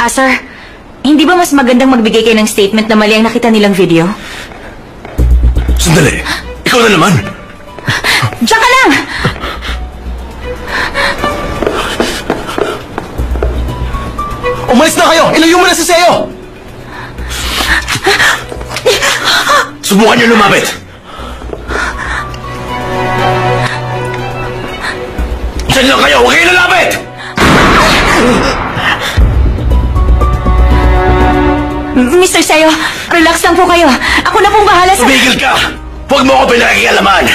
Sir, hindi ba mas magandang magbigay kayo ng statement na mali ang nakita nilang video? Sandali! Ikaw na naman! Diyan ka lang! Umalis na kayo! Ilayo mo na si Seo! Subukan niyo lumapit! Diyan lang kayo! Huwag kayo lalapit! Mr. Seo, relax lang po kayo. Ako na pong bahala sa... Tumigil ka! Huwag mo ako pinakikialaman!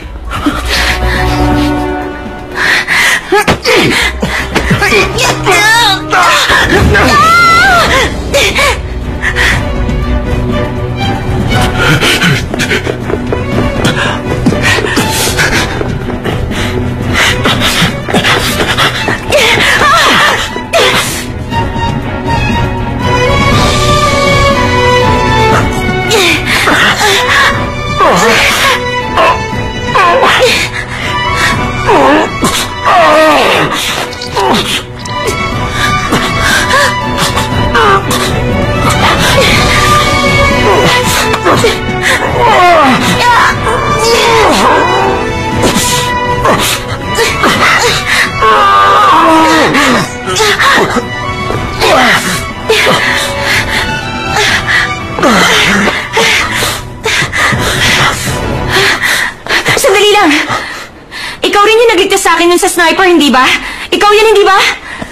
Sandali lang! Ikaw rin yung nagligtas sa akin nun sa sniper, hindi ba? Ikaw yan, hindi ba?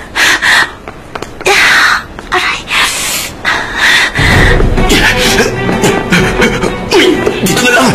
Aray. Dito na lang!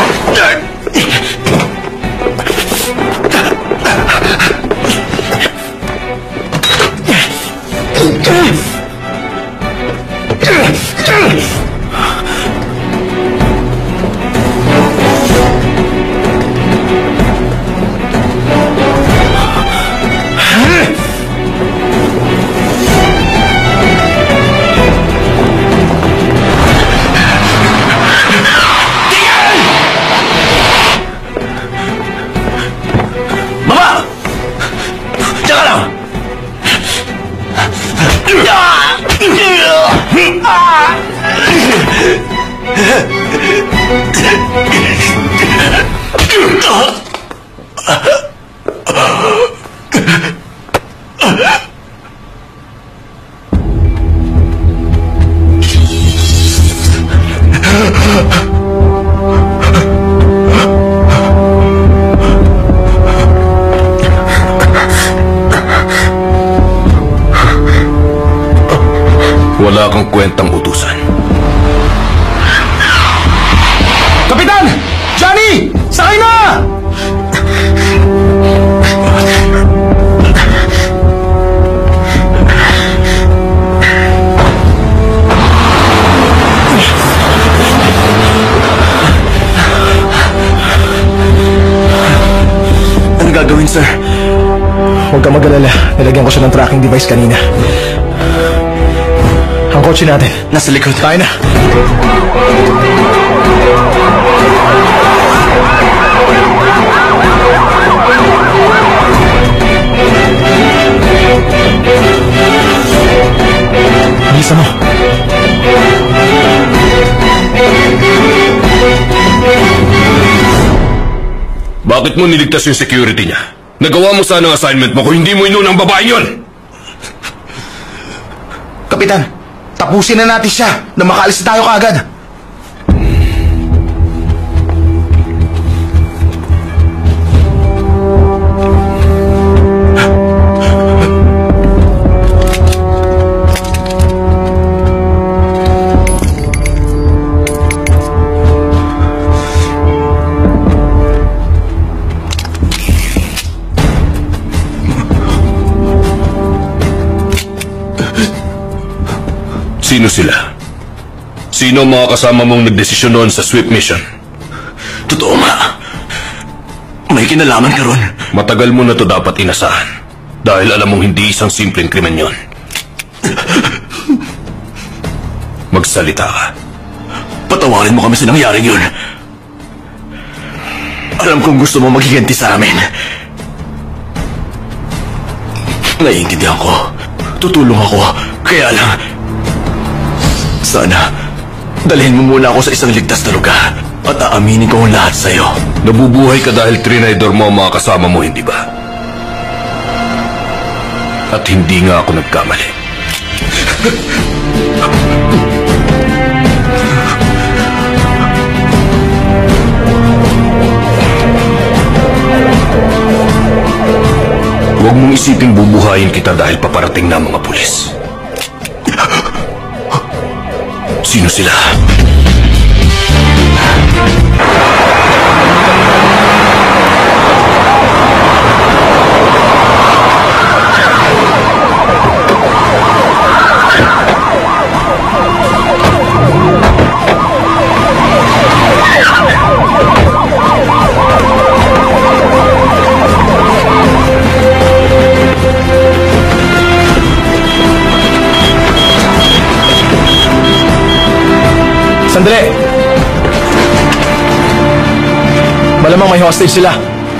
Wala kang kwentang utusan. Kapitan! Johnny! Sakay na! Ano gagawin, sir? Huwag ka mag-alala. Nilagyan ko siya ng tracking device kanina. Ang kotse natin. Nasa likod. Tayo na. Bisa mo. Bakit mo niligtas yung security niya? Nagawa mo sana ang assignment mo kung hindi mo inunang babae yun! Kapitan, tapusin na natin siya na makaalis na tayo kaagad. Sino sila? Sino ang mga kasama mong nagdesisyon noon sa sweep mission? Totoo nga. May kinalaman ka ron. Matagal mo na to dapat inasahan. Dahil alam mong hindi isang simpleng krimen yon. Magsalita ka. Patawarin mo kami sa nangyaring yun. Alam kong gusto mo maghiganti sa amin. Naiintindihan ko. Tutulong ako. Kaya lang, Sana, dalhin mo muna ako sa isang ligtas na lugar at aaminin ko ang lahat sa'yo. Nabubuhay ka dahil trinidor mo ang mga kasama mo, hindi ba? At hindi nga ako nagkamali. Huwag mong isiping bubuhayin kita dahil paparating na ang mga pulis. Sino sila? Sandali! Malamang may hostage sila.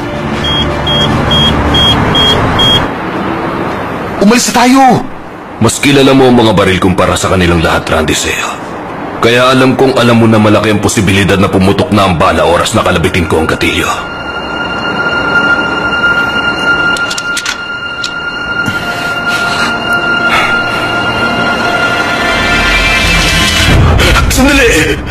Umalis na tayo! Mas kilala mo ang mga baril kumpara sa kanilang lahat, Randy Seo. Kaya alam kong alam mo na malaki ang posibilidad na pumutok na ang bala oras na kalabitin ko ang gatilyo. Sandali!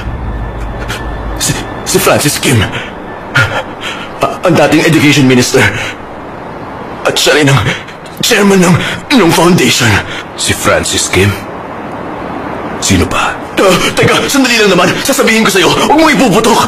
Si Francis Kim. Ang dating education minister. At siya rin ang chairman ng foundation. Si Francis Kim? Sino pa? Teka, sandali lang naman. Sasabihin ko sa'yo, huwag mo ipuputok.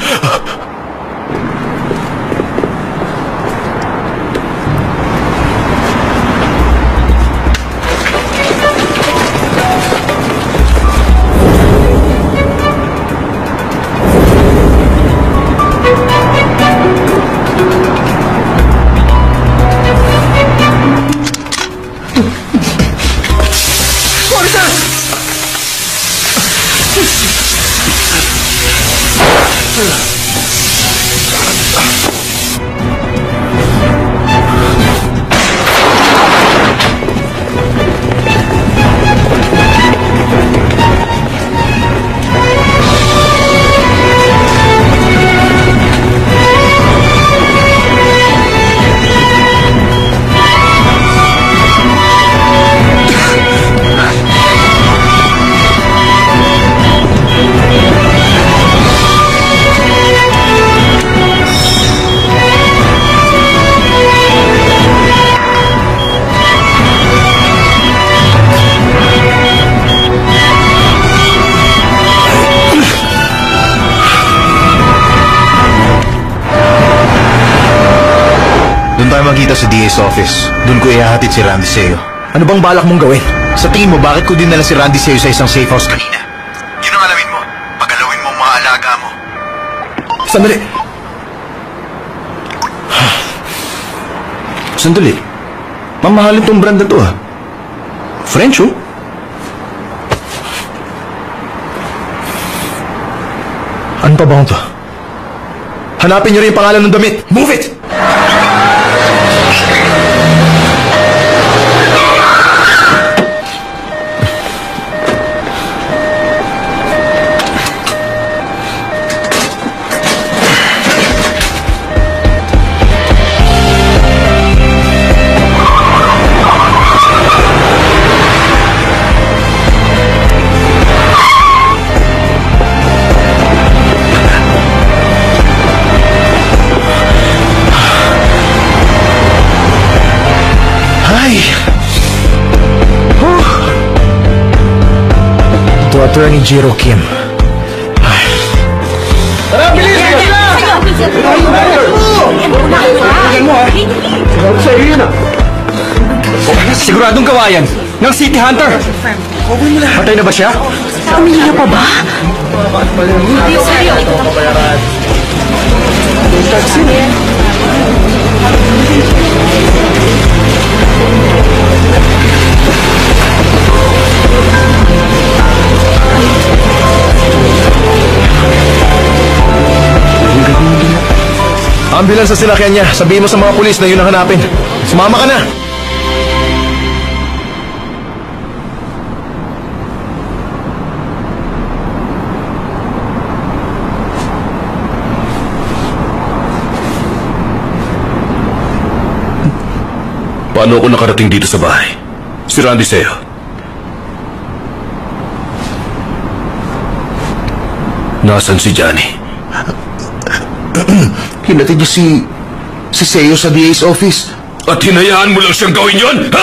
Magkita sa DA's office. Doon ko ihahatid si Randy Seo. Ano bang balak mong gawin? Sa tingin mo, bakit ko dinala si Randy Seo sa isang safe house kanina? Yun ang alamin mo. Pagalawin mo ang mga alaga mo. Sandali. Sandali. Mamahalin tong brand na to ah. French oh. Ano pa bang to? Hanapin niyo rin yung pangalan ng damit. Move it! To Attorney Jiro Kim. Tara, bilis! Siguradong kawayan ng City Hunter. Patay na ba siya? Umihinga pa ba? Ambulance sa sinakyan niya. Sabihin mo sa mga pulis na yun ang hanapin. Sumama ka na! Paano ako nakarating dito sa bahay? Si Randy Seo. Nasaan si Johnny? Hinatid niya si Seo sa DA's office. At hinayaan mo lang siyang gawin yon? Ha?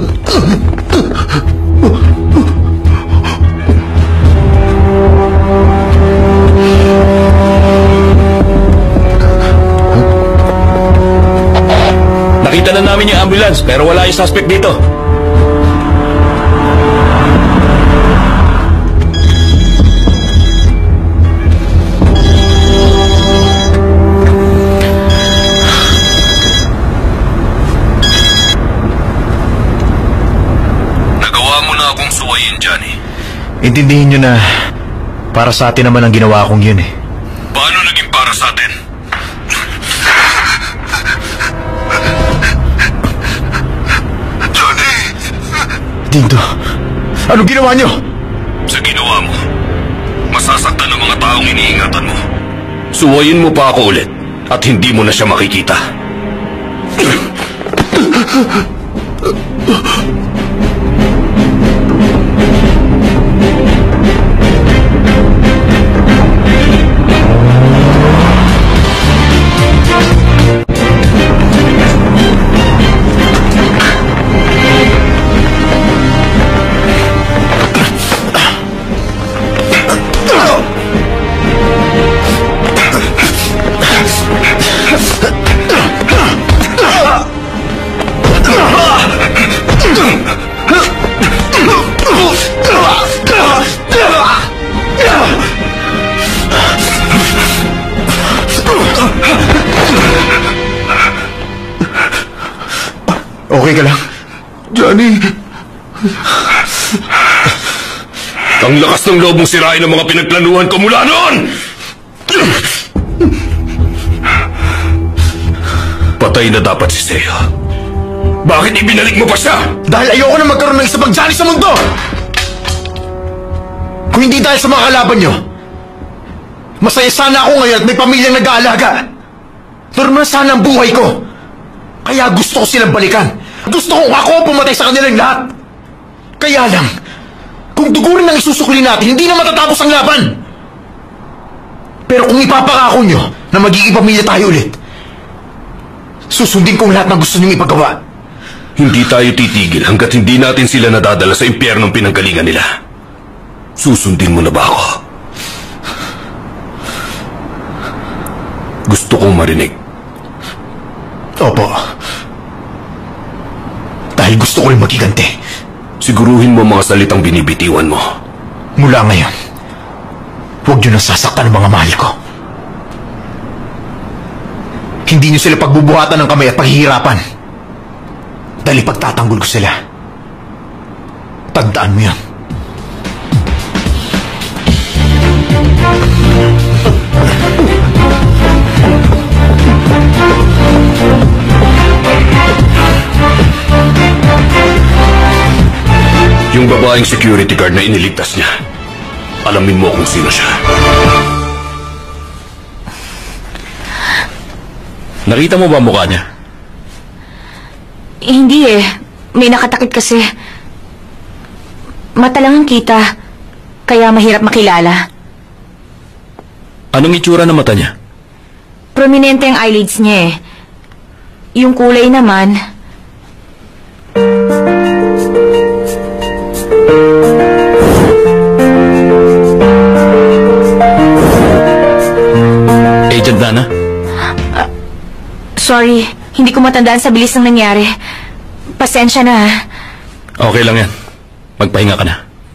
Nakita na namin yung ambulance, pero wala yung suspect dito. Nagawa mo na akong suwayin, Johnny. Intindihin niyo na para sa atin naman ang ginawa kong yun eh. Paano naging para sa atin? Dindo, ano ginawa niyo? Sa ginawa mo, masasaktan ang mga taong iniingatan mo. Suwayin mo pa ako ulit at hindi mo na siya makikita. Okay ka lang? Johnny! Ang lakas ng loob mong sirain ang mga pinagplanuhan ko mula noon! Patay na dapat si Seo. Bakit ibinalik mo pa siya? Dahil ayoko na magkaroon ng isa pang Johnny sa mundo! Kung hindi dahil sa mga kalaban nyo, masaya sana ako ngayon at may pamilyang nag-aalaga. Normal sana ang buhay ko. Kaya gusto ko silang balikan. Gusto kong ako ang pumatay sa kanilang lahat. Kaya lang, kung dugo rin ang isusukli natin, hindi na matatapos ang laban. Pero kung ipapangako nyo na magiging pamilya tayo ulit, susundin kong lahat ng gusto nyong ipagawa. Hindi tayo titigil hanggat hindi natin sila nadadala sa impyernong pinanggalingan nila. Susundin mo na ba ako? Gusto kong marinig. Opo. Dahil gusto ko rin magiganti. Siguruhin mo mga salitang binibitiwan mo. Mula ngayon, huwag nyo nang sasaktan ang mga mahal ko. Hindi nyo sila pagbubuhatan ng kamay at paghihirapan. Dahil pagtatanggol ko sila. Tandaan mo yan. Yung babaeng security guard na iniligtas niya, alamin mo kung sino siya. Nakita mo ba ang mukha niya? Hindi eh. May nakatakip kasi. Mata lang ang kita. Kaya mahirap makilala. Anong itsura ng mata niya? Prominente ang eyelids niya eh. Yung kulay naman... Agent Dana? Sorry, hindi ko matandaan sa bilis ng nangyari. Pasensya na ha. Okay lang yan. Magpahinga ka na.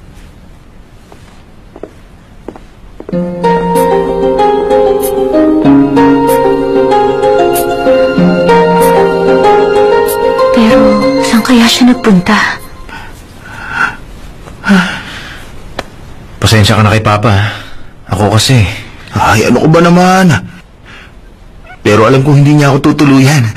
Pero, saan kaya siya nagpunta? Pasensya ka na kay Papa. Ako kasi. Ay, ano ko ba naman? Pero alam kong hindi niya ako tutuluyan.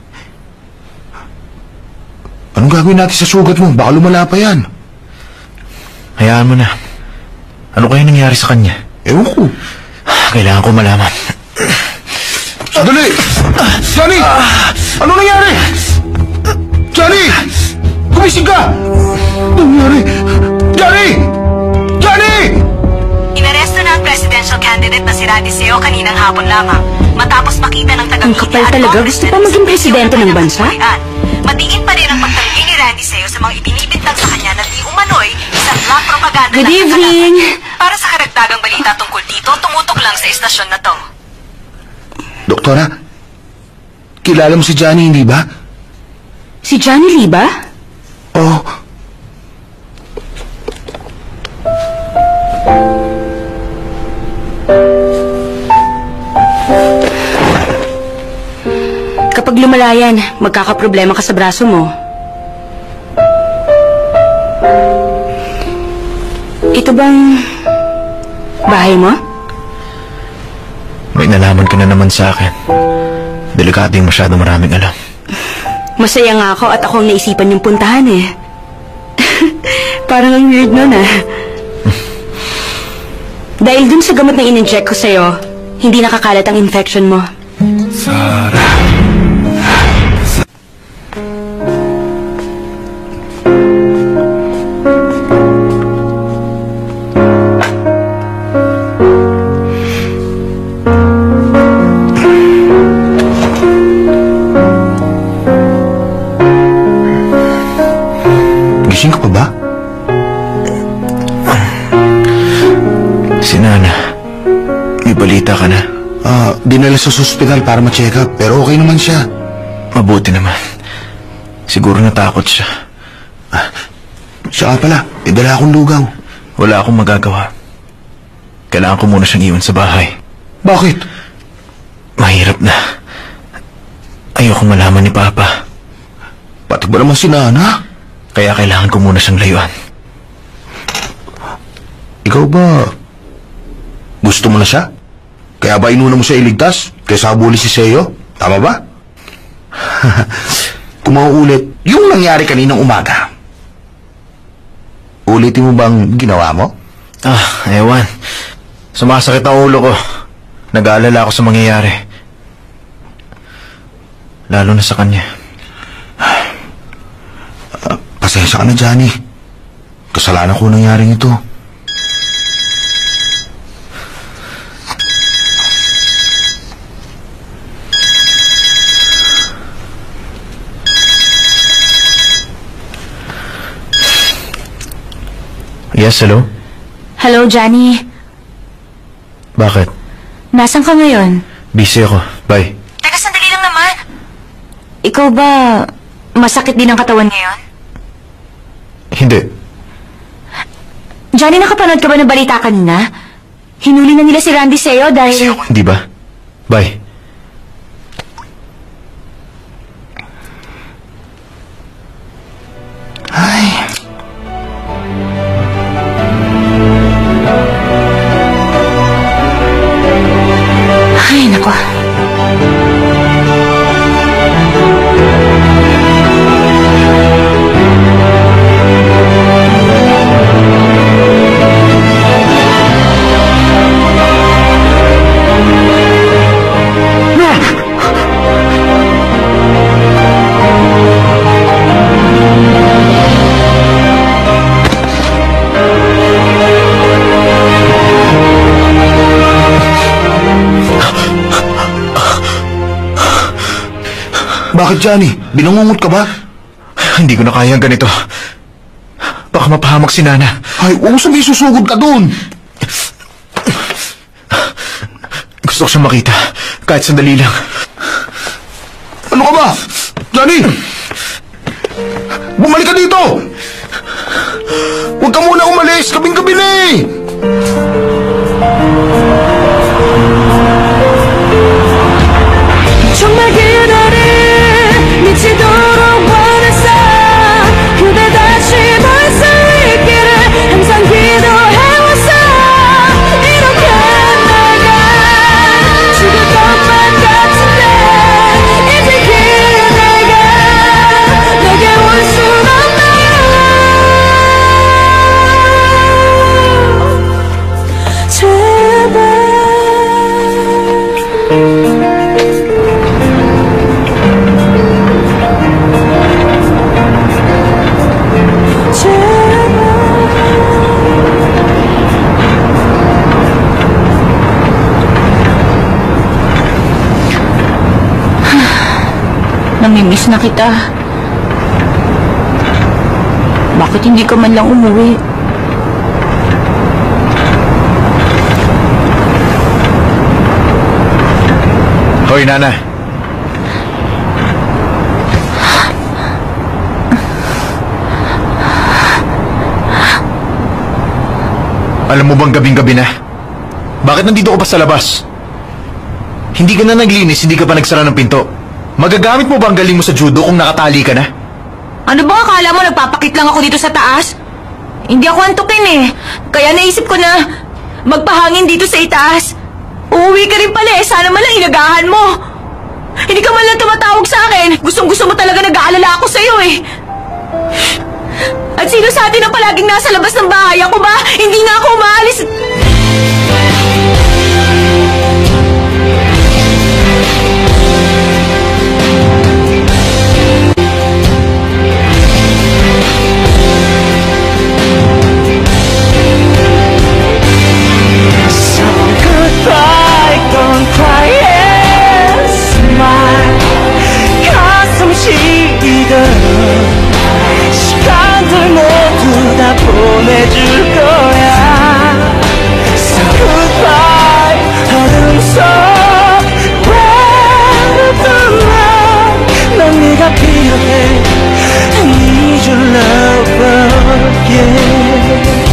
Anong gagawin natin sa sugat mo? Baka lumala pa yan. Hayaan mo na. Ano kaya nangyari sa kanya? Ewan ko. Kailangan ko malaman. Sandali! Johnny! Ano nangyari? Johnny! Gumising ka! Nangyari? Johnny! Johnny! Inaresto na ang presidential candidate na si Radiseo kaninang hapon lamang. Matapos makita ng Ang kapal talaga, gusto pa maging presidente ng bansa? Matingin pa rin ang pagtanggi ni Radiseo sa mga ibinibintang sa kanya na di umano'y isang black propaganda. Good ng evening! kasalanan. Para sa karagdagang balita tungkol dito, tumutok lang sa istasyon na to. Doktora, kilala mo si Johnny, hindi ba? Si Johnny Lee ba? Oo. Kapag lumalayan, magkakaproblema ka sa braso mo. Ito bang bahay mo? May nalaman ka na naman sa akin. Delikado yung masyado maraming alam. Masaya nga ako at ako ang naisipan yung puntahan eh. Parang ang weird nun ah. Dahil dun sa gamot na in-inject ko sa'yo, hindi nakakalat ang infection mo. Gising ka pa ba? Si Nana, may balita ka na. Dinala sa ospital para ma-check up, pero okay naman siya. Mabuti naman. Siguro natakot siya. Siya pala, dala akong lugaw. Wala akong magagawa. Kailangan ko muna siyang iwan sa bahay. Bakit? Mahirap na. Ayokong malaman ni Papa. Pati ba naman si Nana? Kaya kailangan ko muna siyang layuan. Ikaw ba gusto mo na siya? Kaya ba inuna mo siya iligtas kaysa habulin si Seo? Tama ba? Kung mauulit yung nangyari kaninang umaga, ulitin mo bang ginawa mo? Ewan. Sumasakit ang ulo ko. Nag-aalala ako sa mangyayari. Lalo na sa kanya. Pasensya ka na, Johnny. Kasalanan ko nangyaring ito. Yes, hello? Hello, Johnny. Bakit? Nasaan ka ngayon? Busy ako. Bye. Teka, sandali lang naman. Ikaw ba masakit din ang katawan ngayon? Hindi. Johnny, nakapanood ka ba ng balita kanina? Hinuli na nila si Randy Seo dahil... Hindi ba? Bye. Ay, nako. Bakit, Johnny? Binangungot ka ba? Hindi ko na kaya ganito. Baka mapahamak si Nana. Ay, huwag mo sabihin susugod ka dun. Gusto ko siyang makita. Kahit sandali lang. Ano ka ba? Johnny! Bumalik ka dito! Huwag ka muna umalis! Kabing-gabi na eh! 정말 그날을 미치도록 원했어. 그대 다시 볼 수 있기를 항상 기도해왔어. 이렇게 내가 죽을 것만 같은데 이제 기대가 내게 올 순 없나. na kita. Bakit hindi ka man lang umuwi? Hoy, Nana. Alam mo bang gabing-gabi na? Bakit nandito ka pa sa labas? Hindi ka na naglinis, hindi ka pa nagsara ng pinto. Magagamit mo ba ang galing mo sa judo kung nakatali ka na? Ano ba akala mo nagpapakit lang ako dito sa taas? Hindi ako antukin eh. Kaya naisip ko na magpahangin dito sa itaas. Uuwi ka rin pala eh. Sana man lang inagahan mo. Hindi ka man lang tumatawag sa akin. Gustong-gusto mo talaga nag-aalala ako sa'yo eh. At sino sa atin ang palaging nasa labas ng bahay? Ako ba? Hindi nga ako umaalis. So goodbye, don't cry and smile. 가슴 시리던 시간들 모두 다 보내줄 거야. So goodbye, 어둠 속 외로운 난 네가 필요해. I need your love again.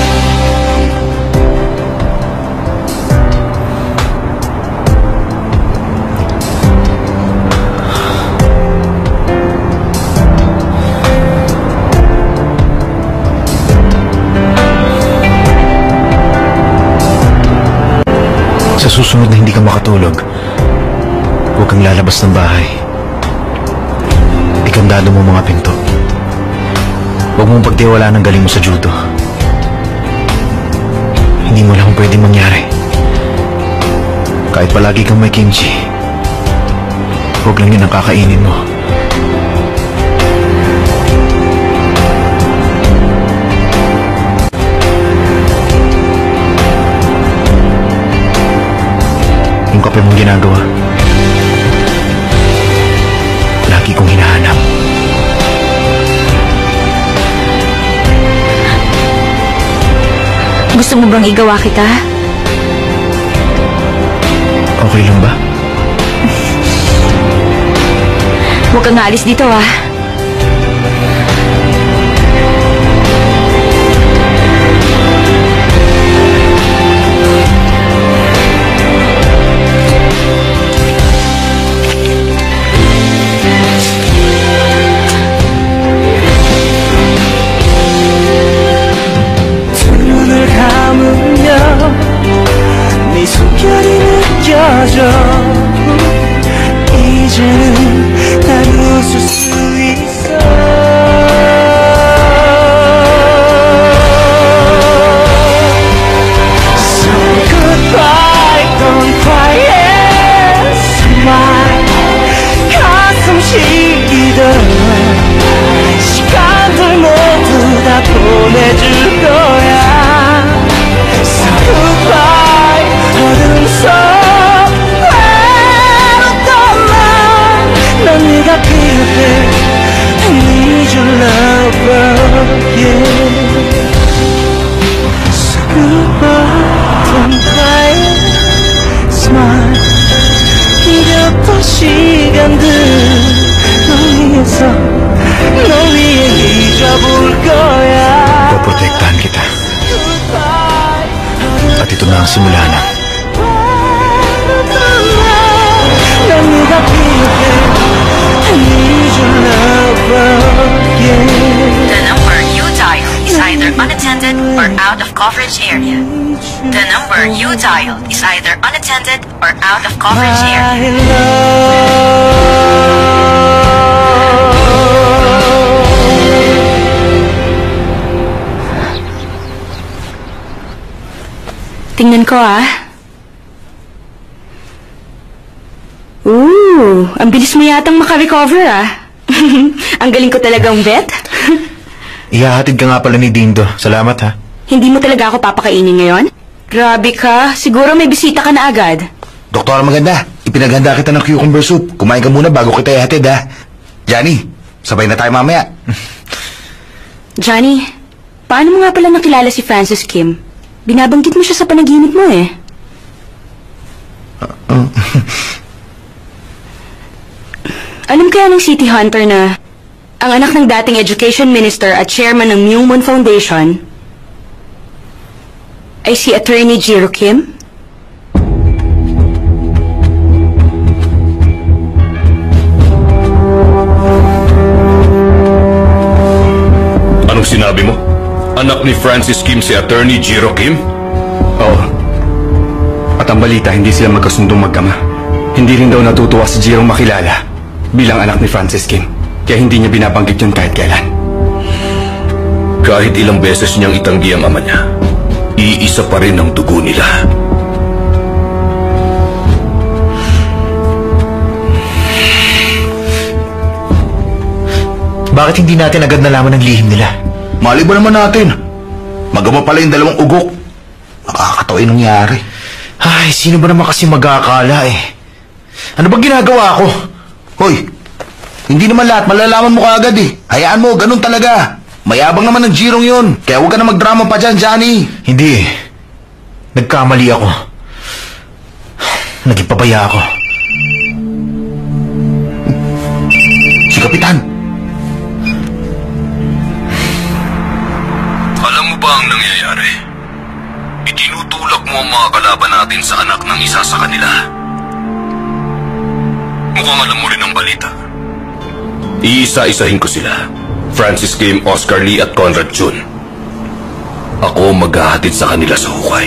Sa susunod na hindi ka makatulog, huwag kang lalabas ng bahay. Ikandado mo mga pinto. Huwag mong pagtiwala ng galing mo sa judo. Hindi mo lang pwedeng mangyari. Kahit palagi kang may kimchi, huwag lang yun ang kakainin mo. Yung kape mong ginagawa, lagi kong hinahanap. Gusto mo bang igawa kita? Okay lang ba? Huwag kang aalis dito ah. 네 숨결이 느껴져. 이제는 날 웃을 수 있어. So goodbye, don't cry and smile. 가슴 시리던 시간들 모두 다 보내줄 거야. So goodbye, 어둠 속 외롭던 난 네가 필요해. I need your love again. So goodbye, don't cry, smile. 이겼던 시간들 널 위해서 널 위해 잊어볼 거야. Poprotektahan kita. At ito na ang simula na. 난 네가 필요해. I need your love again. The number you dialed is either unattended or out of coverage area. The number you dialed is either unattended or out of coverage area. My love. Tingnan ko ah. Ooh, ang bilis mo yatang makarecover ah. Ang galing ko talagang vet. Ihahatid ka nga pala ni Dindo. Salamat ha. Hindi mo talaga ako papakainin ngayon? Grabe ka, siguro may bisita ka na agad. Doktor, maganda. Ipinaghanda kita ng cucumber soup. Kumain ka muna bago kita ihatid ha. Johnny, sabay na tayo mamaya. Johnny, paano mo nga pala nakilala si Francis Kim? Binabanggit mo siya sa panaginip mo eh. Alam kaya ng City Hunter na ang anak ng dating Education Minister at Chairman ng Myungmun Foundation ay si Attorney Jiro Kim? Anong sinabi mo? Anak ni Francis Kim si Attorney Jiro Kim? Oo. At ang balita, hindi sila magkasundong magkama. Hindi rin daw natutuwa si Jiro makilala bilang anak ni Francis Kim. Kaya hindi niya binabanggit yun kahit kailan. Kahit ilang beses niyang itanggi ang ama niya, iisa pa rin ang dugo nila. Bakit hindi natin agad nalaman ang lihim nila? Mali ba naman natin? Magama pala yung dalawang ugok. Nakakatawa yung nangyari. Ay, sino ba naman kasi mag-aakala eh? Ano ba ginagawa ko? Hoy, hindi naman lahat malalaman mo kaagad eh. Hayaan mo, ganun talaga. Mayabang naman ng Jirong yun. Kaya huwag ka na magdrama pa dyan, Johnny. Hindi eh. Nagkamali ako. Naging pabaya ako. Si Kapitan. Alam mo ba ang nangyayari? Itinutulak mo ang mga kalaban natin sa anak ng isa sa kanila. Mukhang alam mo rin ang balita. Iisa-isahin ko sila. Francis Kim, Oscar Lee at Conrad Chun. Ako maghahatid sa kanila sa hukay.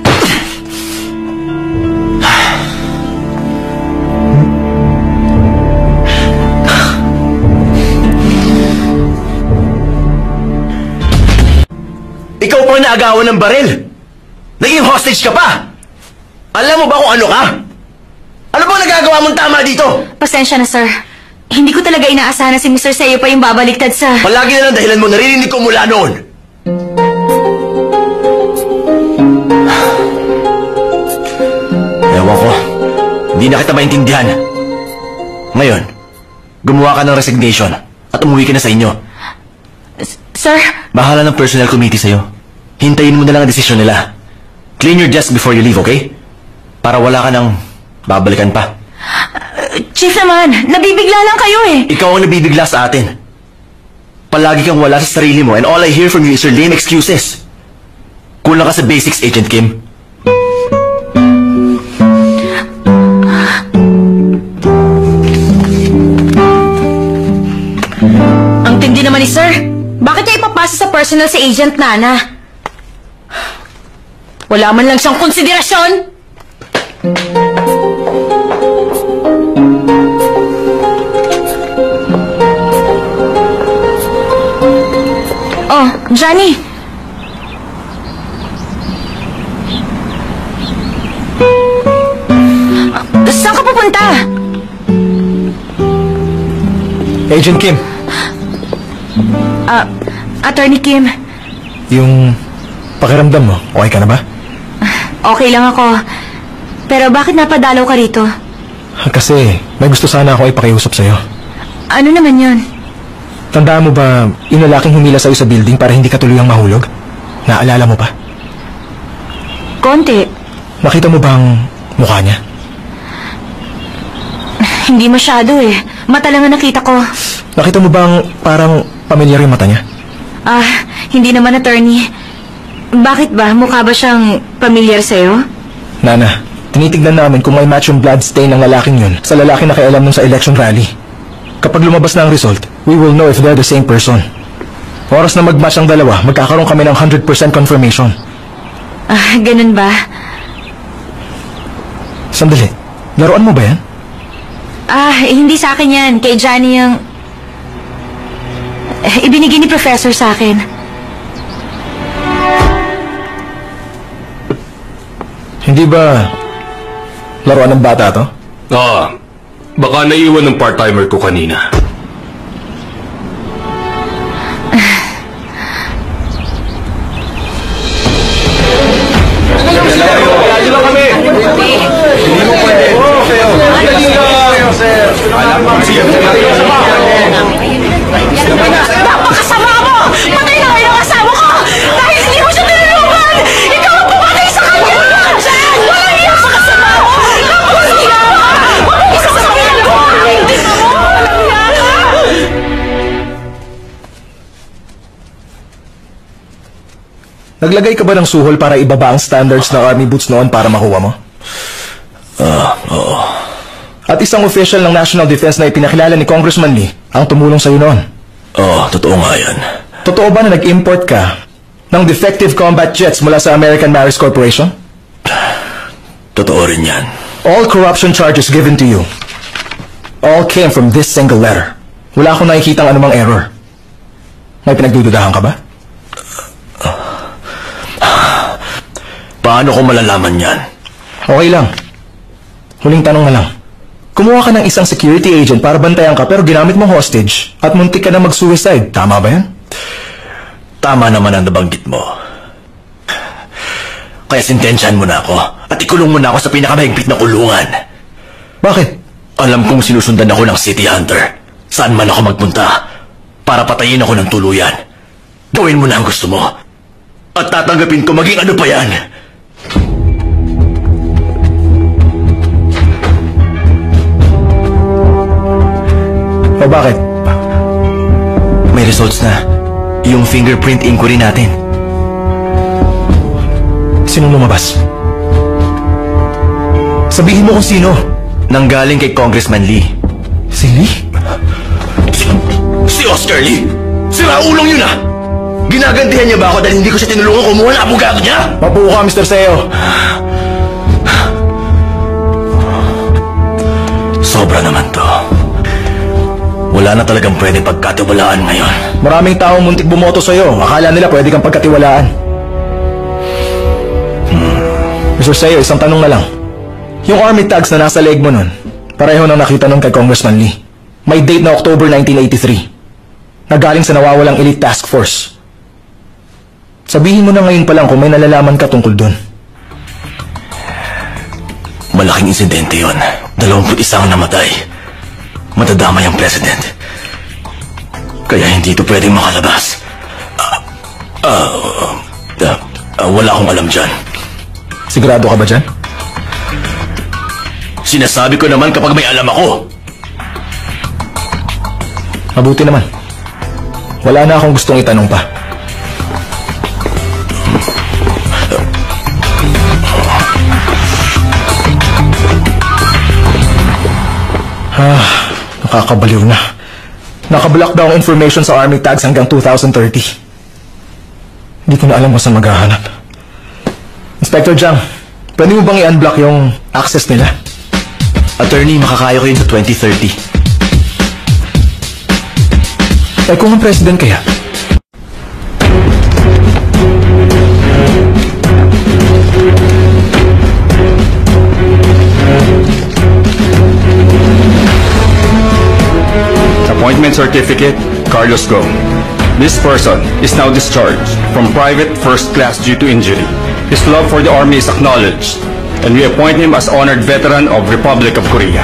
Ikaw pang naagawan ng baril. Naging hostage ka pa. Alam mo ba kung ano ka? Ano bang nagagawa mong tama dito? Pasensya na, sir. Hindi ko talaga inaasahan na si Mr. Seo pa yung babaliktad sa... Palagi na lang dahilan mo, naririnig ko mula noon. Ewan ko, hindi na kita maintindihan. Ngayon, gumawa ka ng resignation at umuwi ka na sa inyo. Sir? Bahala ng personnel committee sa'yo. Hintayin mo na lang ang desisyon nila. Clean your desk before you leave, okay? Para wala ka nang babalikan pa. Chief naman, nabibigla lang kayo eh. Ikaw ang nabibigla sa atin. Palagi kang wala sa sarili mo and all I hear from you is your lame excuses. Kulang ka sa basics, Agent Kim. Ang tindi naman ni Sir. Bakit niya ipapasa sa personal si Agent Nana? Wala man lang siyang konsiderasyon. Oh, Johnny. Saan ka pupunta? Agent Kim, Attorney Kim, yung pakiramdam mo, okay ka na ba? okay lang ako. Pero bakit napadalaw ka rito? Kasi may gusto sana akong ipakiusap sa'yo. Ano naman yun? Tandaan mo ba, yung lalaking humila sa'yo sa building para hindi ka tuluyang mahulog? Naalala mo pa? Konti. Nakita mo bang mukha niya? Hindi masyado eh. Mata lang ang nakita ko. Nakita mo bang parang pamilyar yung mata niya? Hindi naman, attorney. Bakit ba? Mukha ba siyang pamilyar sa'yo? Nana, tinitignan namin kung may match yung blood stain ng lalaking yun sa lalaki na kaialam nung sa election rally. Kapag lumabas na ang result, we will know if they're the same person. Oras na mag-match ang dalawa, magkakaroon kami ng 100% confirmation. Ganun ba? Sandali, laruan mo ba yan? Hindi sa akin yan. Kay Johnny yung... ibinigay ni Professor sa akin. Hindi ba laruan ng bata to? Baka naiwan ng part-timer ko kanina. Naglagay ka ba ng suhol para ibaba ang standards ng Army boots noon para makuha mo? Oo. At isang official ng National Defense na ipinakilala ni Congressman Lee ang tumulong sa'yo noon. Oo, totoo nga yan. Totoo ba na nag-import ka ng defective combat jets mula sa American Maris Corporation? Totoo rin yan. All corruption charges given to you all came from this single letter. Wala akong nakikitang anumang error. May pinagdududahan ka ba? Paano ko malalaman yan? Okay lang. Huling tanong na lang. Kumuha ka ng isang security agent para bantayan ka pero ginamit mo hostage at muntik ka na mag-suicide. Tama ba yan? Tama naman ang nabanggit mo. Kaya sintensyahan mo na ako at ikulong mo na ako sa pinakamahigpit na kulungan. Bakit? Alam kong sinusundan ako ng City Hunter. Saan man ako magpunta para patayin ako ng tuluyan. Gawin mo na ang gusto mo. At tatanggapin ko maging ano pa yan. O bakit? May results na. Yung fingerprint inquiry natin. Sino lumabas? Sabihin mo kung sino. Nanggaling kay Congressman Lee. Si Lee? Si Oscar Lee! Siraulong yun ah! Ginagantihan niya ba ako dahil hindi ko siya tinulungan kumuha ng abogado niya? Mabuo ka, Mr. Seo. Sobra naman to. Wala na talagang pwede pagkatiwalaan ngayon. Maraming taong muntik bumoto sa'yo. Akala nila pwede kang pagkatiwalaan. Mr. Seo, isang tanong na lang. Yung army tags na nasa leg mo nun, pareho nang nakita nun kay Congressman Lee. May date na October 1983. Nagaling sa nawawalang elite task force. Sabihin mo na ngayon pa lang kung may nalalaman ka tungkol dun. Malaking insidente yon. 21 ang namatay. Matadamay ang president. Kaya hindi ito pwedeng makalabas. Wala akong alam dyan. Sigurado ka ba dyan? Sinasabi ko naman kapag may alam ako. Mabuti naman. Wala na akong gustong itanong pa. Nakakabaliw na. Nakablock daw ang information sa army tags hanggang 2030. Hindi ko na alam kung saan maghahanap. Inspector Jiang, pwede mo bang i-unblock yung access nila? Attorney, makakaya ko yun sa 2030. Eh kung ang president kaya? Appointment certificate, Carlos Go. This person is now discharged from private first class due to injury. His love for the army is acknowledged, and we appoint him as honored veteran of Republic of Korea.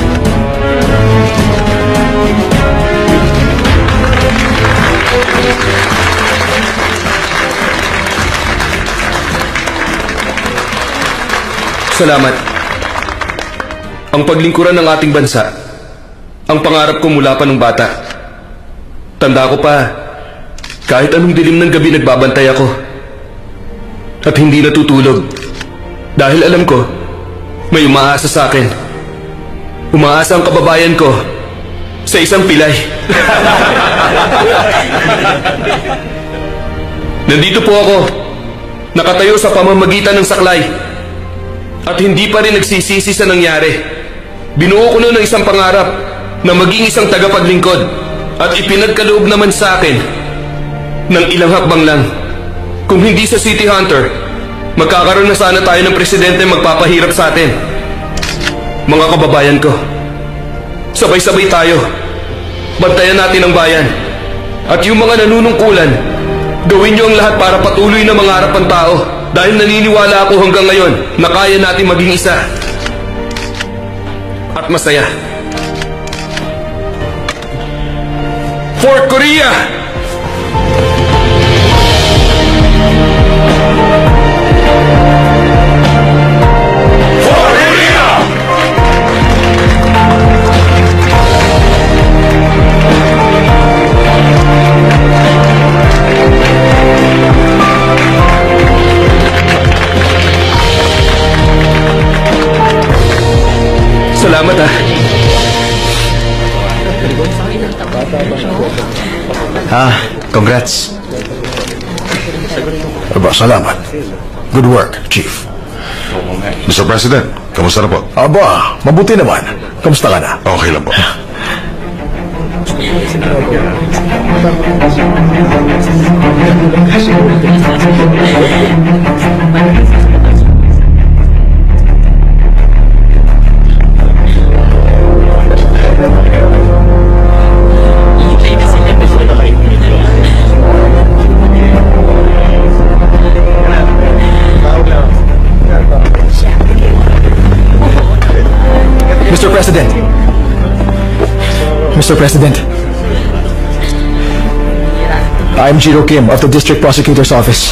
Salamat. Ang paglingkuran ng ating bansa, ang pangarap ko mula pa nung bata. Tanda ko pa, kahit anong dilim ng gabi nagbabantay ako. At hindi natutulog. Dahil alam ko, may umaasa sa akin. Umaasa ang kababayan ko sa isang pilay. Nandito po ako, nakatayo sa pamamagitan ng saklay. At hindi pa rin nagsisisi sa nangyari. Binuo ko noon ng isang pangarap na maging isang tagapaglingkod at ipinagkaloob naman sa akin ng ilang hakbang lang. Kung hindi sa City Hunter, magkakaroon na sana tayo ng presidente magpapahirap sa atin. Mga kababayan ko, sabay-sabay tayo. Bantayan natin ang bayan. At yung mga nanunungkulan, gawin niyo ang lahat para patuloy na mangarap ang tao. Dahil naniniwala ako hanggang ngayon na kaya natin maging isa. At masaya. For Korea! Congrats. Aba, salamat. Good work, Chief. Mr. President, kamusta na po? Aba, mabuti naman. Kamusta ka na? Okay lang po. Mr. President. Mr. President. I'm Jiro Kim of the District Prosecutor's Office.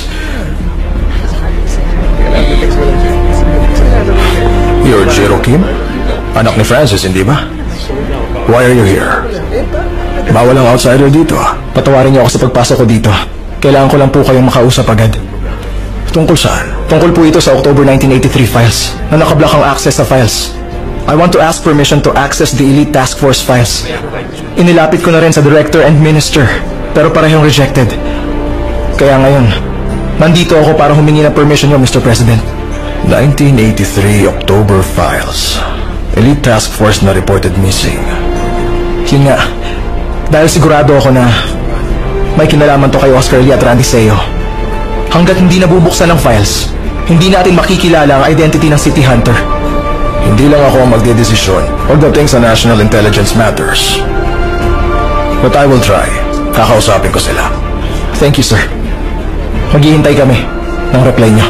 You're Jiro Kim? Anak ni Francis, hindi ba? Why are you here? Bawal ang outsider dito. Patawarin niyo ako sa pagpasok ko dito. Kailangan ko lang po kayong makausap agad. Tungkol saan? Tungkol po ito sa October 1983 files na nakablock ang access sa files. I want to ask permission to access the Elite Task Force files. Inilapit ko na rin sa Director and Minister, pero parehong rejected. Kaya ngayon, nandito ako para humingi ng permission niyo, Mr. President. 1983 October files. Elite Task Force na reported missing. Yun nga, dahil sigurado ako na may kinalaman to kay Oscar Lee at Randy Seo. Hanggat hindi nabubuksan ang files, hindi natin makikilala ang identity ng City Hunter. Hindi lang ako ang magdedesisyon pagdating sa national intelligence matters. But I will try. Kakausapin ko sila. Thank you, sir. Maghihintay kami ng reply niyo.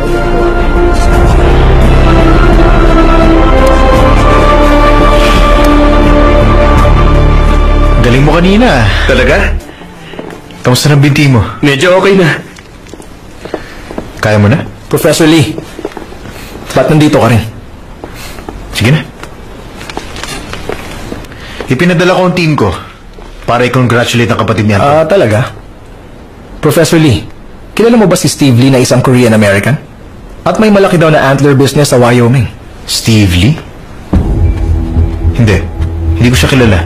Galing mo kanina. Talaga? Kamusta ng binti mo? Medyo okay na. Kaya mo na? Professor Lee, ba't nandito ka rin? Sige na. Ipinadala ko ang team ko para i-congratulate ang kapatid niya. Talaga? Professor Lee, kilala mo ba si Steve Lee na isang Korean-American? At may malaki daw na antler business sa Wyoming. Steve Lee? Hindi. Hindi ko siya kilala.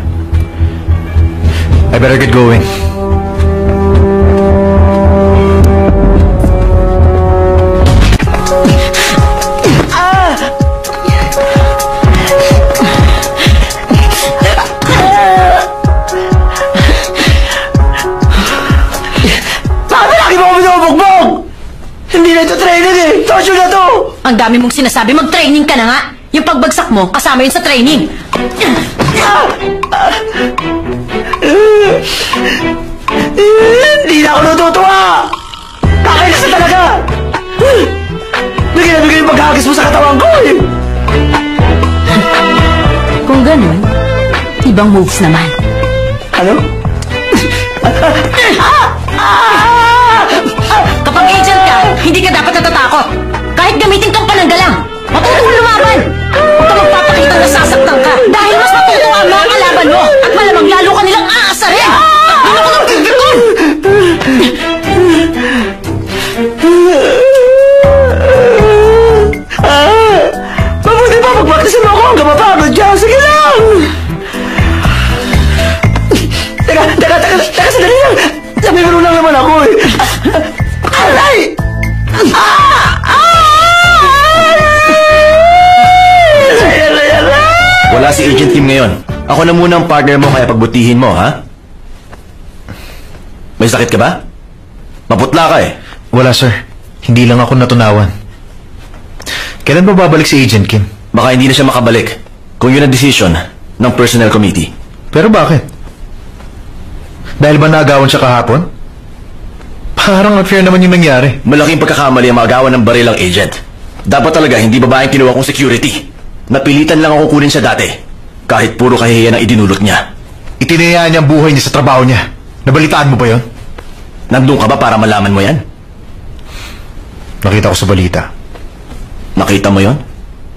I better get going. Hindi na ito training eh! Tosyo na to! Ang dami mong sinasabi, mag-training ka na nga. Yung pagbagsak mo, kasama yun sa training. Hindi na ako natutuwa! Kakainis na talaga! Bigyan na bigyan yung paghagis mo sa katawan ko eh! Kung ganun, ibang moves naman. Ano? Kapag agent ka, hindi ka dapat natatakot. Kahit gamitin kang pananggalang, matutulong lumaban. Huwag ka magpapakita na sasaktan ka dahil mas matutuwa ang mga kalaban mo at malamang lalo ka nilang aasarin. Ano ko ng kikikon? Mabuti pa magpaktisin mo ako hanggang mapagod dyan. Sige lang! Teka, sandali lang! Sabi mo lang naman ako eh! Aray! Wala si Agent Kim ngayon. Ako na muna ang partner mo kaya pagbutihin mo, ha? May sakit ka ba? Maputla ka eh. Wala, sir. Hindi lang ako natunawan. Kailan ba babalik si Agent Kim? Baka hindi na siya makabalik kung yun ang decision ng Personnel Committee. Pero bakit? Dahil ba naagawan siya kahapon? Parang unfair naman yung nangyari. Malaking pagkakamali ang maagawan ng baril ang agent. Dapat talaga hindi babaeng kinuha kong security. Napilitan lang ako kunin siya dati. Kahit puro kahihiyan ang idinulot niya. Itinayaan niya ang buhay niya sa trabaho niya. Nabalitaan mo ba yon? Nandun ka ba para malaman mo yan? Nakita ko sa balita. Nakita mo yon?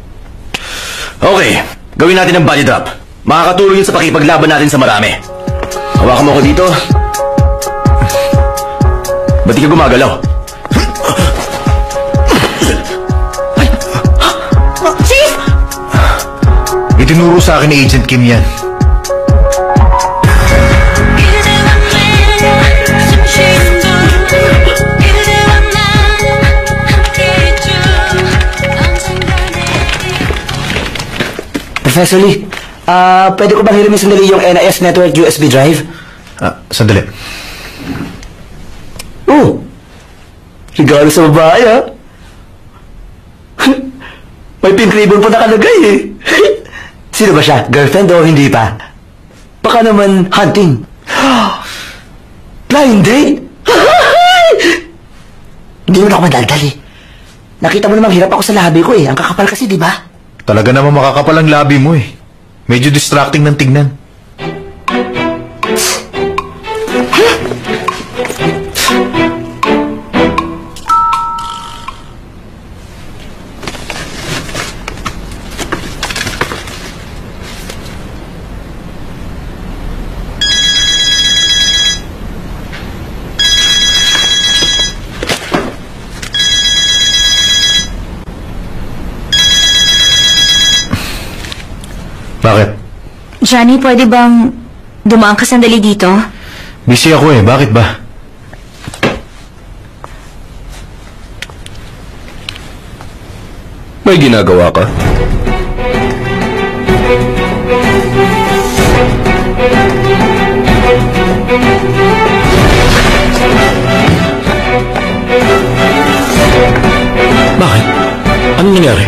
Okay, gawin natin ang body drop. Makakatulong yun sa pakipaglaban natin sa marami. Hawakan mo ko dito. Ba't di ka gumagalaw? Chief! Itinuro sa akin ni Agent Kim yan. Professor Lee, pwede ko bang hiramin sandali yung NIS Network USB drive? Sandali. Oh! Regalo sa babae, ha? May pink ribbon pa nakalagay, eh. Sino ba siya? Girlfriend o hindi pa? Baka naman hunting. Blind date? Hindi mo na ako madaldal, eh. Nakita mo namang hirap ako sa labi ko, eh. Ang kakapal kasi, di ba? Talaga naman makakapal ang labi mo eh. Medyo distracting ng tignan. Bakit? Johnny, pwede bang dumaan ka sandali dito? Busy ako eh. Bakit ba? May ginagawa ka? Bakit? Anong nangyari?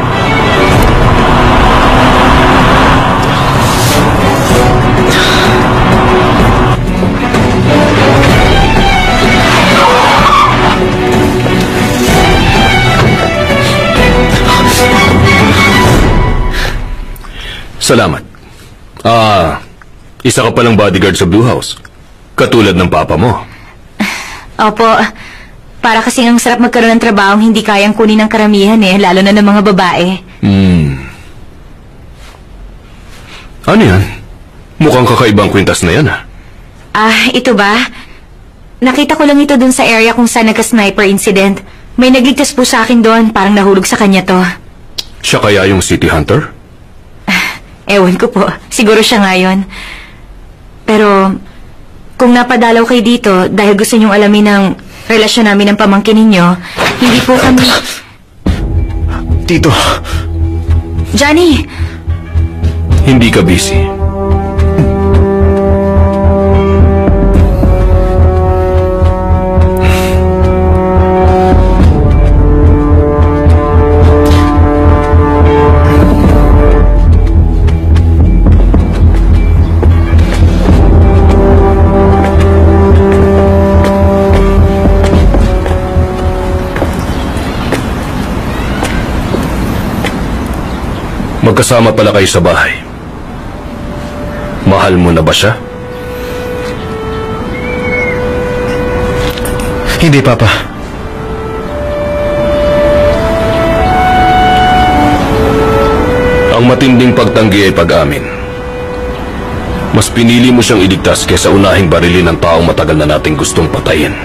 Salamat. Isa ka palang bodyguard sa Blue House. Katulad ng papa mo. Opo. Para kasi ang sarap magkaroon ng trabaho hindi kayang kunin ng karamihan eh, lalo na ng mga babae. Ano yan? Mukhang kakaibang kwintas na yan, ha? Ito ba? Nakita ko lang ito dun sa area kung saan nagka-sniper incident. May nagligtas po sa akin doon, parang nahulog sa kanya to. Siya kaya yung City Hunter? Ewan ko po. Siguro siya nga yun. Pero, kung napadalaw kayo dito dahil gusto niyong alamin ang relasyon namin ng pamangkin ninyo, hindi po kami... Tito. Johnny! Hindi ka busy. Magkasama pala kayo sa bahay. Mahal mo na ba siya? Hindi, Papa. Ang matinding pagtanggi ay pag-amin. Mas pinili mo siyang iligtas kaysa unahing barilin ng taong matagal na nating gustong patayin.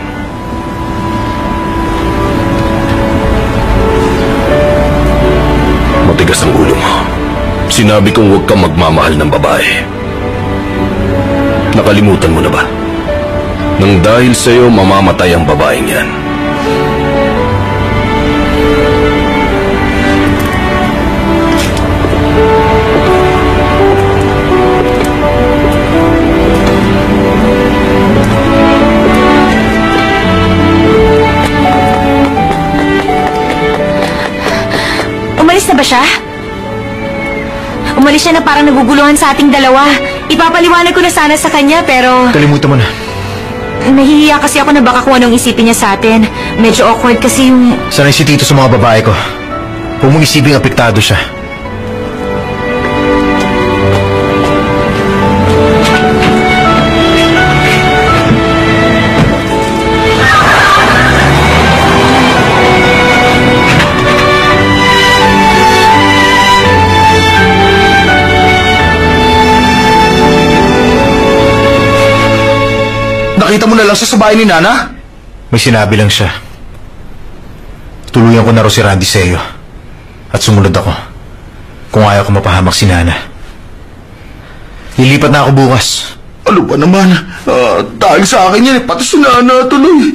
Matigas ang ulo mo. Sinabi kong huwag kang magmamahal ng babae. Nakalimutan mo na ba? Nang dahil sa'yo, mamamatay ang babaeng yan. Umalis na ba siya? Umalis siya na parang naguguluhan sa ating dalawa. Ipapaliwanag ko na sana sa kanya pero... Kalimutan mo na. Nahihiya kasi ako na baka kung anong isipin niya sa atin. Medyo awkward kasi yung... Sanay si Tito sa mga babae ko. Huwag mong isiping apektado siya. Nakita mo na lang siya sa bahay ni Nana? May sinabi lang siya. Tuluyan ko na raw si Randy sa'yo. At sumunod ako. Kung ayaw ko mapahamak si Nana. Lilipat na ako bukas. Ano ba naman? Dahil sa akin yan, pati si Nana tuloy.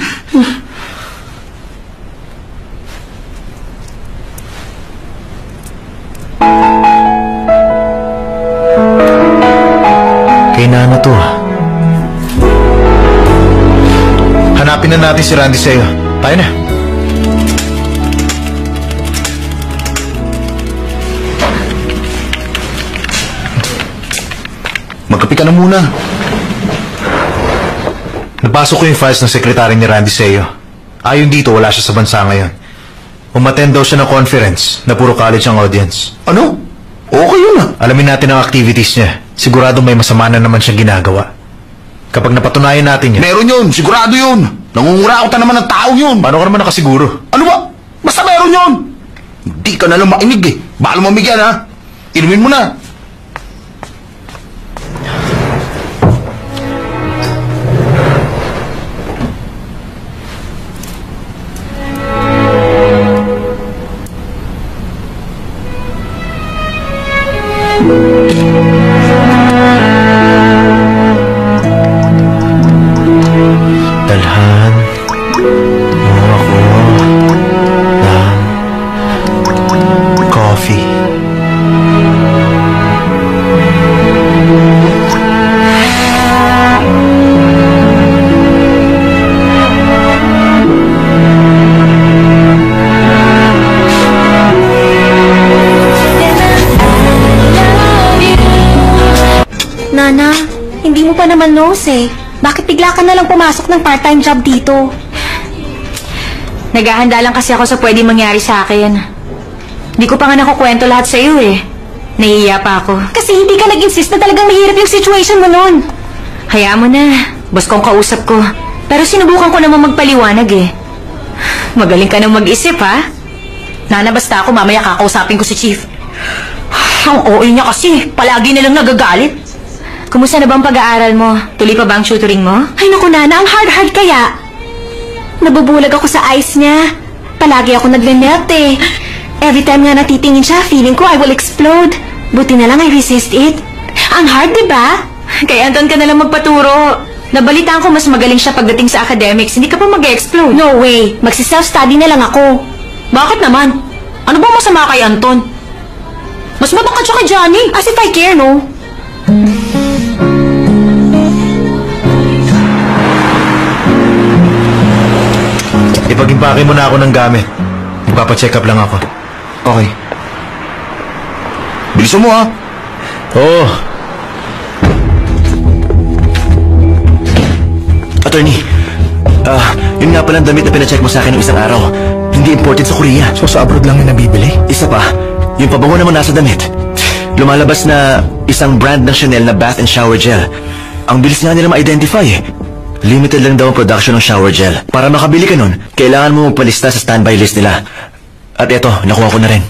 na natin si Randy sa'yo. Tayo na. Magkape ka na muna. Napasok ko yung files ng sekretary ni Randy sa'yo. Ayon dito, wala siya sa bansa ngayon. Umattend daw siya ng conference na puro college ang audience. Ano? Okay yun ah. Alamin natin ang activities niya. Sigurado may masama na naman siyang ginagawa. Kapag napatunayan natin yun... Meron yun, sigurado yun. Nangunguraot na naman ng tao yun. Paano ka naman nakasiguro? Ano ba? Basta meron yun. Hindi ka na lang mainig eh. Baka lumamigyan ha. Inumin mo na. Dalhan mo ako ng coffee. Nana, hindi mo pa naman knows eh. Bakit bigla ka na lang pumasok ng part-time job dito? Naghahanda lang kasi ako sa pwedeng mangyari sa akin. Hindi ko pa nga nakukwento lahat sa iyo eh. Nahihiya pa ako. Kasi hindi ka nag-insist na talagang mahirap yung situation mo nun. Hayaan mo na. Boss kong kausap ko. Pero sinubukan ko naman magpaliwanag eh. Magaling ka nang mag-isip ha? Nana, basta ako mamaya kakausapin ko si Chief. Ang OA niya kasi. Palagi nilang nagagalit. Kumusta na bang pag-aaral mo? Tuloy pa ba ang tutoring mo? Ay naku Nana, ang hard-hard kaya. Nabubulag ako sa eyes niya. Palagi ako nagme-melt eh. Every time nga natitingin siya, feeling ko I will explode. Buti na lang I resist it. Ang hard, diba? Kaya andun ka na lang magpaturo. Nabalitaan ko mas magaling siya pagdating sa academics. Hindi ka pa mag-explode. No way. Magsi-self-study na lang ako. Bakit naman? Ano bang masama kay Anton? Mas matangkad siya kay Johnny. As if I care, no? Ipag-impake mo na ako ng gamit. Magpapacheck up lang ako. Okay. Bilisan mo ha. Oo. Attorney, yun nga palang damit na pinacheck mo sa akin ng isang araw. Hindi imported sa Korea. So sa abroad lang yung nabibili? Isa pa, yung pabango naman nasa damit. Lumalabas na isang brand ng Chanel na bath and shower gel. Ang bilis nga nila ma-identify eh. Limited lang daw ang production ng shower gel. Para makabili ka nun, kailangan mo magpalista sa standby list nila. At eto, nakuha ko na rin.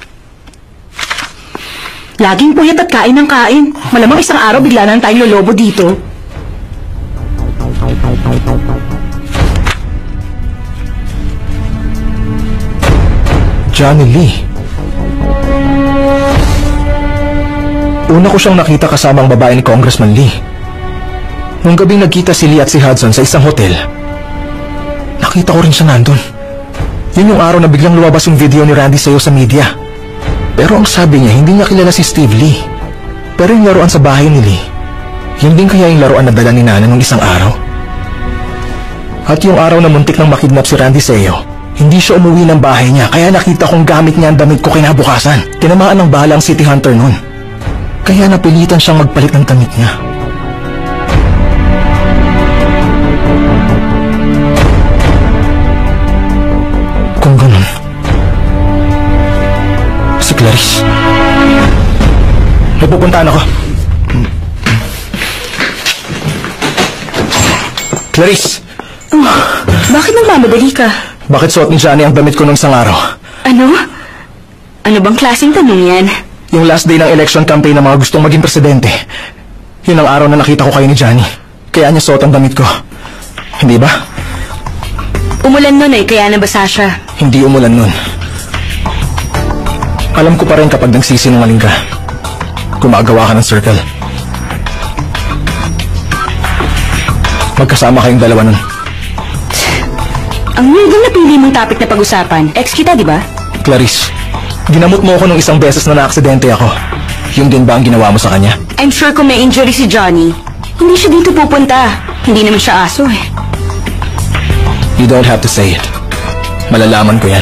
Laging puyat at kain ng kain. Malamang isang araw bigla na tayong lolobo dito. Johnny Lee. Una ko siyang nakita kasama ang babae ni Congressman Lee. Nung gabing nagkita si Lee at si Hudson sa isang hotel, nakita ko rin siya nandun. Yun yung araw na biglang lumabas yung video ni Randy sa'yo sa media. Pero ang sabi niya, hindi niya kilala si Steve Lee. Pero yung laruan sa bahay ni Lee, yun din kaya yung laruan na dala ni Nana nung isang araw. At yung araw na muntik nang makidnap si Randy sa'yo, hindi siya umuwi ng bahay niya, kaya nakita kong gamit niya ang damit ko kinabukasan. Tinamaan ng bala ang City Hunter nun. Kaya napilitan siyang magpalit ng damit niya. Kung ganun, si Clarice. May pupuntahan ako. Clarice! Bakit nagmamadali ka? Bakit suot ni Johnny ang damit ko nung isang araw? Ano? Ano bang klaseng tanong yan? Yung last day ng election campaign ng mga gustong maging presidente. Yun ang araw na nakita ko kayo ni Johnny. Kaya niya suot ang damit ko. Hindi ba? Umulan nun eh, kaya nabasa siya. Hindi umulan nun. Alam ko pa rin kapag nagsisinungaling ka. Gumagawa ka ng circle. Magkasama kayong dalawa nun. Ang weirdong napili mong topic na pag-usapan. Ex kita, di ba? Clarice, ginamot mo ako nung isang beses na naaksidente ako. Yun din ba ang ginawa mo sa kanya? I'm sure kung may injury si Johnny, hindi siya dito pupunta. Hindi naman siya aso eh. You don't have to say it. Malalaman ko yan.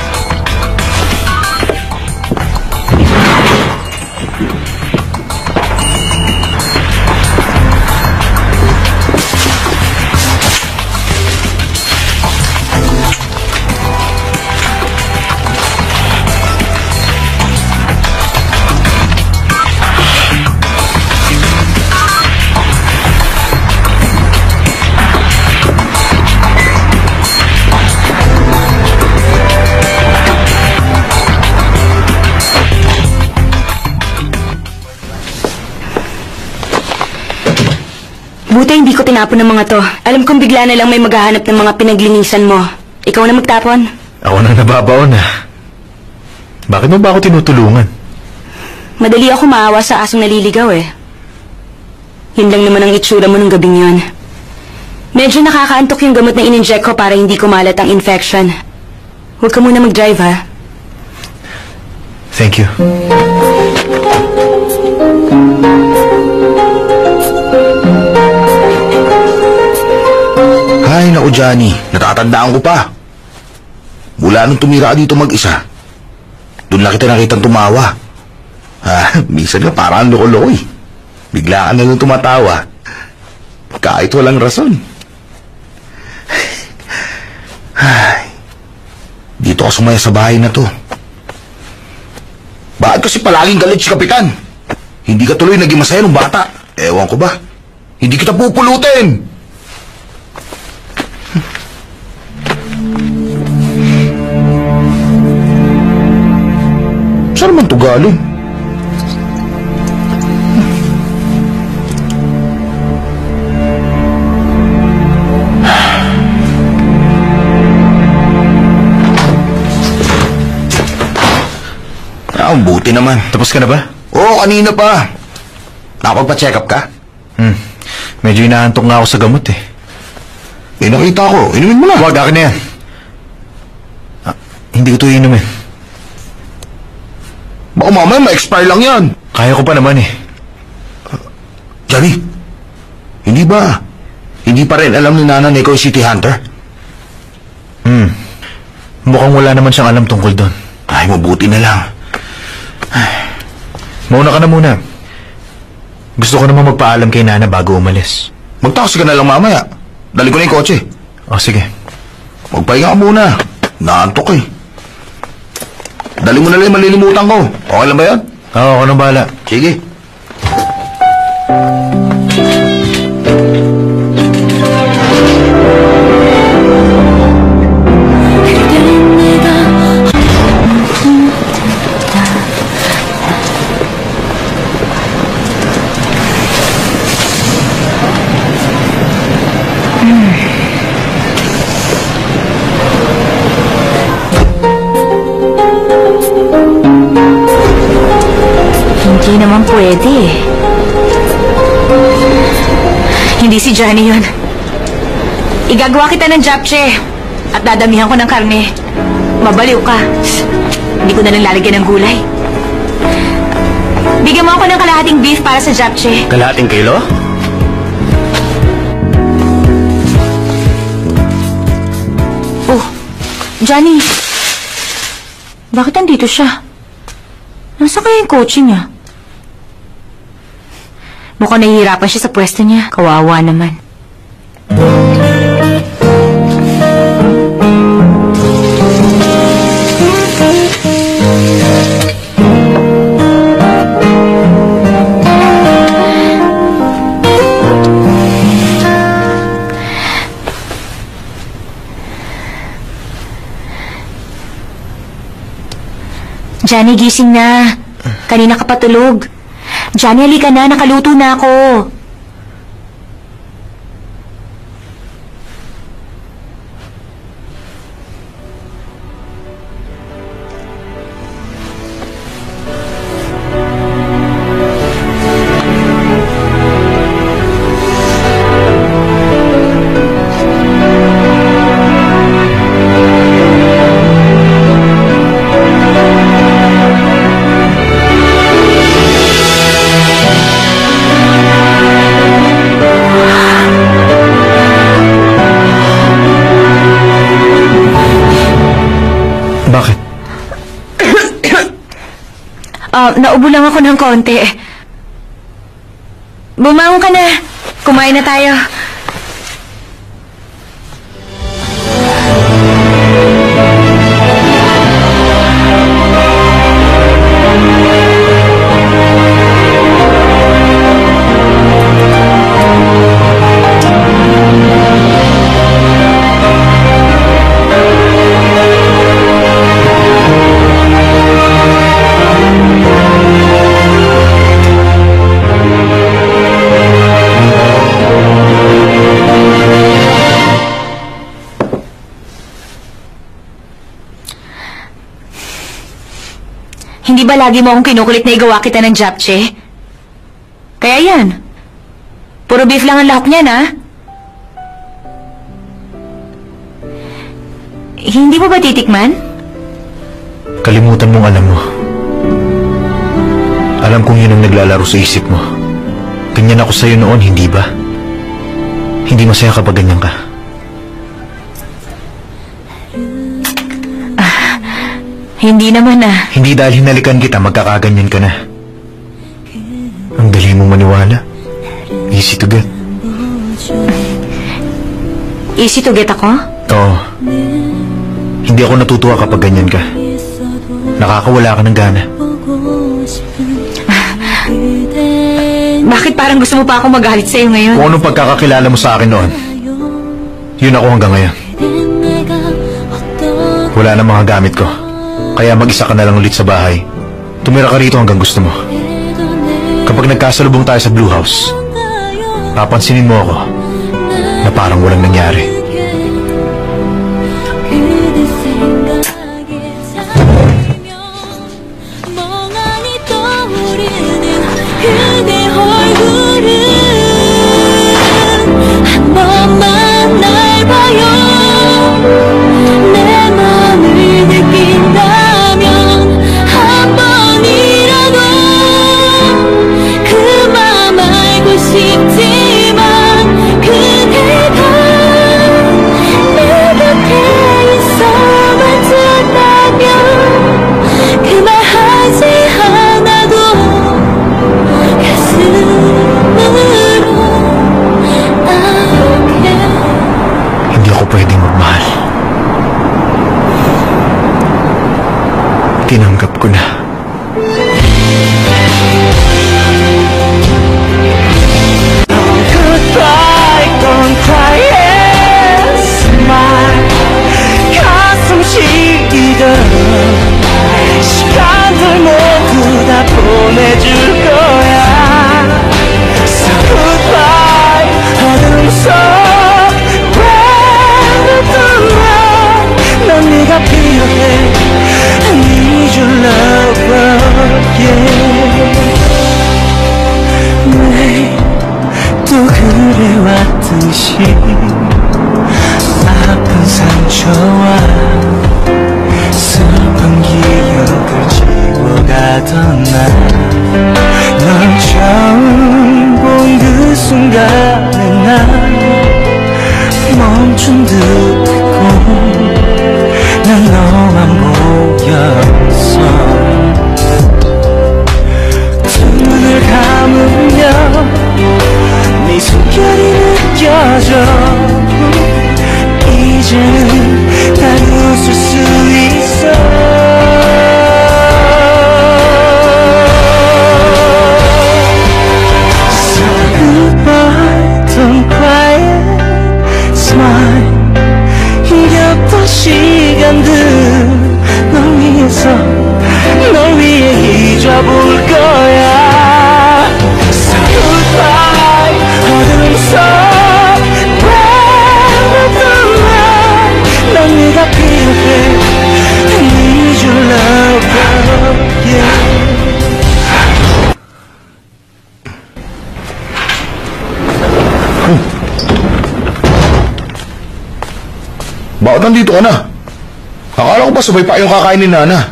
Buti hindi ko tinapon ng mga to. Alam kong bigla na lang may maghahanap ng mga pinaglinisan mo. Ikaw na magtapon. Ako nang nababaon na. Bakit mo ba ako tinutulungan? Madali ako maawa sa asong naliligaw eh. Yun lang naman ang itsura mo ng gabing yun. Medyo nakakaantok yung gamot na in-inject ko para hindi kumalat ang infection. Huwag ka muna mag-drive ha. Thank you. Ay, naku Johnny, natatandaan ko pa. Mula nung tumira ka dito mag-isa, doon lang kita nakitang tumawa. Minsan nga parang loko-loko eh. Bigla ka na lang tumatawa. Kahit walang rason. Ay, dito ako sumaya sa bahay na to. Bakit kasi palaging galit si Kapitan? Hindi ka tuloy naging masaya nung bata. Ewan ko ba? Hindi kita pupulutin! Saan naman ito galing? Ang buti naman. Tapos ka na ba? Oo, kanina pa. Nakapagpa-check up ka? Medyo inaantok nga ako sa gamot eh. Eh, nakita ko. Inumin mo na. Huwag, akin na yan. Hindi ko ito inumin. Baka mamaya ma-expire lang yan. Kaya ko pa naman eh. Johnny, hindi ba? Hindi pa rin alam ni Nana na ikaw ay City Hunter? Mukhang wala naman siyang alam tungkol doon. Ay, mabuti na lang. Mauna ka na muna. Gusto ko naman magpaalam kay Nana bago umalis. Magtaksi ka na lang mamaya. Dali ko na yung kotse. O, sige. Magpahinga ka muna. Naantok eh. Dali mo na lang yung malilimutan ko. Okay lang ba yan? Oo, ako nang bahala. Sige. Hindi naman pwede. Hindi si Johnny yun. Igagawa kita ng japchae at dadamihan ko ng karne. Mabaliw ka. Hindi ko na lang lalagyan ng gulay. Bigyan mo ako ng kalahating beef para sa japchae. Kalahating kilo? Oh, Johnny. Bakit nandito siya? Nasa kaya yung kotse niya? Mukhang nahihirapan siya sa pwesto niya. Kawawa naman. Johnny, gising na. Kanina ka patulog. Johnny, halika na. Nakaluto na ako. Naubo lang ako ng konti. Bumangon ka na. Kumain na tayo. Hindi ba lagi mo akong kinukulit na igawa kita ng japchae? Kaya yan. Puro beef lang ang lahok niyan, ha? Hindi mo ba titikman? Kalimutan mong alam mo. Alam kong yun ang naglalaro sa isip mo. Ganyan ako sa'yo noon, hindi ba? Hindi masaya kapag ganyan ka. Hindi naman, ah. Hindi dahil hinalikan kita, magkakaganyan ka na. Ang dali mong maniwala. Easy to get. Easy to get ako? Oo. Hindi ako natutuwa kapag ganyan ka. Nakakawala ka ng gana. Bakit parang gusto mo pa ako magalit sa'yo ngayon? Kung anong pagkakakilala mo sa akin noon, yun ako hanggang ngayon. Wala na mga gamit ko. Kaya mag-isa ka na lang ulit sa bahay. Tumira ka rito hanggang gusto mo. Kapag nagkasalubong tayo sa Blue House, papansinin mo ako na parang walang nangyari. Tinanggap ko na. Goodbye, don't cry and smile. 가슴 시리던 시간들 모두 다 보내줄 거야. So goodbye, 어둠 속 외로웠던 난 네가 필요해. I need your love, yeah. 매일 또 그래왔듯이 아픈 상처와 슬픈 기억을 지워가던 날 널 처음 본 그 순간에 난 멈춘 듯했고 난 너만 보였어. 두 눈을 감으면 네 숨결이 느껴져. 이제는 난 웃을 수 있어. So goodbye, don't cry and smile. 힘겹던 시간들 널 위해서 널 위해 잊어볼 거야. So goodbye, 어둠 속 외로웠던 난 네가 필요해. I need your love, yeah. Bakit nandito ka na? Akala ko ba sabay pa yung kakain ni Nana?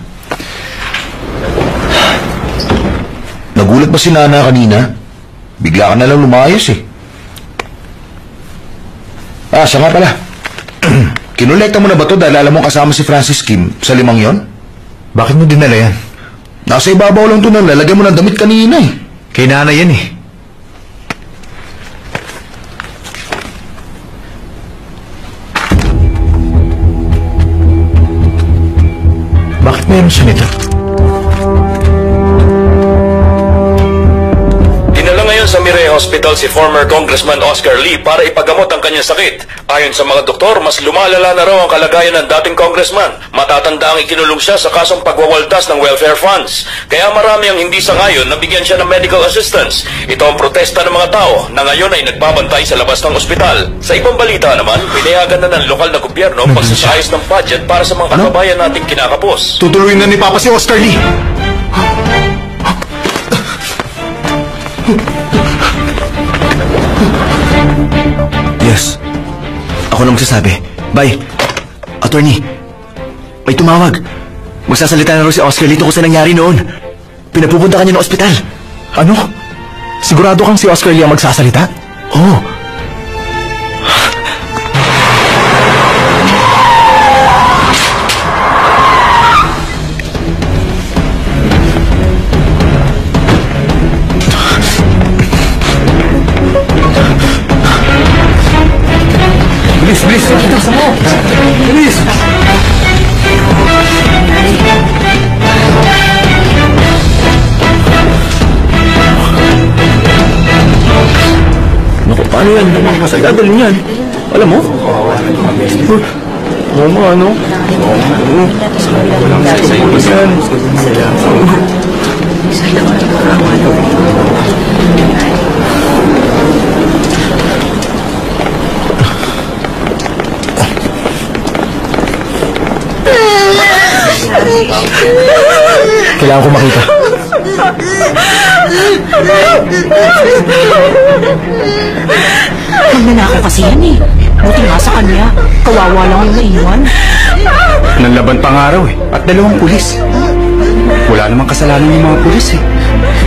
Nagulat ba si Nana kanina? Bigla ka na lang lumayos eh. Siya nga pala. Kinolekta mo na ba to dahil alam mo kasama si Francis Kim sa 5 yon? Bakit mo dinala yan? Nasa ibabaw lang ito na lalagyan mo ng damit kanina eh. Kay nanay yan eh. Bakit meron siya nito? Dinala ngayon sa Mireya Hospital si former Congressman Oscar Lee para ipagamot ang kanyang sakit. Ayon sa mga doktor, mas lumalala na raw ang kalagayan ng dating congressman. Matatanda ang ikinulong siya sa kasong pagwawaldas ng welfare funds. Kaya marami ang hindi sangayon na bigyan siya ng medical assistance. Ito ang protesta ng mga tao na ngayon ay nagbabantay sa labas ng ospital. Sa ibang balita naman, pinayagan na ng lokal na gobyerno ang pagsasayos ng budget para sa mga kababayan nating kinakapos. Tutuloy na ni Papa si Oscar Lee. Yes. Ako na magsasabi. Bye. Attorney, may tumawag. Magsasalita na raw si Oscar Lee tungkol sa nangyari noon. Pinapupunta kanya ng ospital. Ano? Sigurado kang si Oscar Lee ang magsasalita? Oo. Bilis, bilis! Bilis! Bilis! Naku, paano yan? Dadalhin yan. Alam mo? Oo nga, ano? Kailangan ko makita. Magnanakaw kasi yan eh. Buti nga sa kanya. Kawawa lang yung naiwan. Nanlaban pang araw eh. At 2 pulis. Wala namang kasalanan yung mga pulis eh.